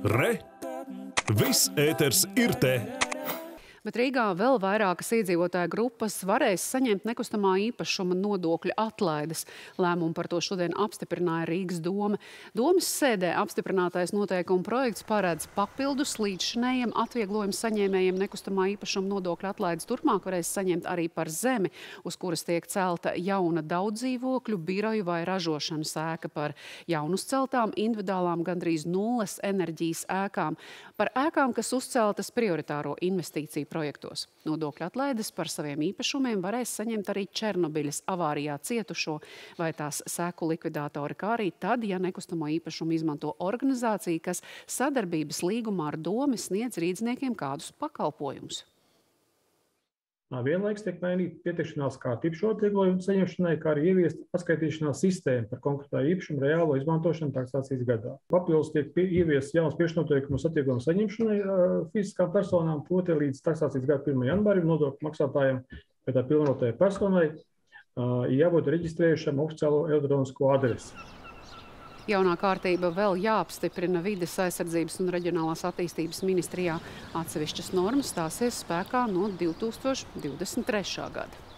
Re! Viss ēters ir te! Bet Rīgā vēl vairākas iedzīvotāju grupas varēs saņemt nekustamā īpašuma nodokļa atlaides. Lēmumu par to šodien apstiprināja Rīgas doma. Domas sēdē apstiprinātais noteikuma projekts paredz papildus līdzšinējiem atvieglojumu saņēmējiem nekustamā īpašuma nodokļa atlaides turpmāk varēs saņemt arī par zemi, uz kuras tiek celta jauna daudzdzīvokļu, biroju vai ražošanas ēka, par jaunuzceltām individuālām gandrīz nulles enerģijas ēkām, par ēkām, kas uzceltas prioritāro investīciju projektos. Nodokļu atlaides par saviem īpašumiem varēs saņemt arī Černobiļas avārijā cietušo vai tās seku likvidātori, kā arī tad, ja nekustamo īpašumu izmanto organizācija, kas sadarbības līgumā ar domu sniedz rīdzniekiem kādus pakalpojumus. Vienlaikus tiek mainīta pieteikšanās kārtība šo atvieglojumu saņemšanai, kā arī ieviesta atskaitīšanās sistēma par konkrētā īpašuma reālo izmantošanu taksācijas gadā. Papildus tiek ieviests jauns priekšnoteikums atvieglojumu saņemšanai fiziskām personām, proti līdz taksācijas gada 1. janvārim nodokļu maksātājiem vai tā pilnvarotajai personai jābūt reģistrējušam oficiālo elektronisko adresi. Jaunā kārtība vēl jāapstiprina Vides aizsardzības un reģionālās attīstības ministrijā. Atsevišķas normas stāsies spēkā no 2023. gada.